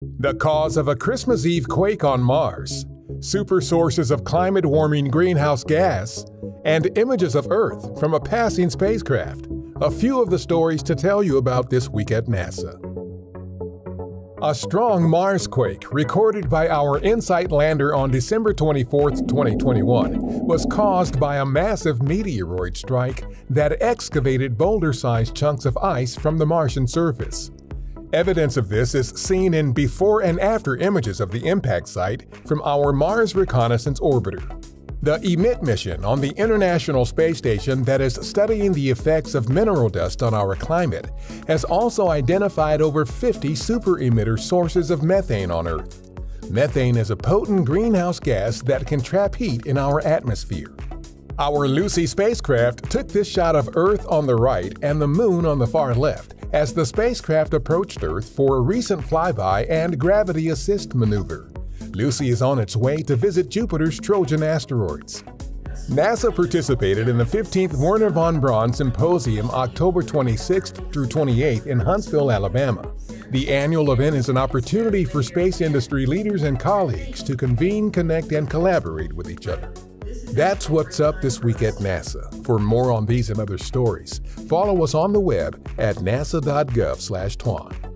The cause of a Christmas Eve quake on Mars, super sources of climate-warming greenhouse gas, and images of Earth from a passing spacecraft. A few of the stories to tell you about this week at NASA. A strong Mars quake recorded by our InSight lander on December 24, 2021, was caused by a massive meteoroid strike that excavated boulder-sized chunks of ice from the Martian surface. Evidence of this is seen in before and after images of the impact site from our Mars Reconnaissance Orbiter. The EMIT mission on the International Space Station that is studying the effects of mineral dust on our climate has also identified over 50 super-emitter sources of methane on Earth. Methane is a potent greenhouse gas that can trap heat in our atmosphere. Our Lucy spacecraft took this shot of Earth on the right and the Moon on the far left as the spacecraft approached Earth for a recent flyby and gravity assist maneuver. Lucy is on its way to visit Jupiter's Trojan asteroids. NASA participated in the 15th Wernher von Braun Symposium October 26th through 28th in Huntsville, Alabama. The annual event is an opportunity for space industry leaders and colleagues to convene, connect, and collaborate with each other. That's what's up this week at NASA. For more on these and other stories, follow us on the web at nasa.gov/twan.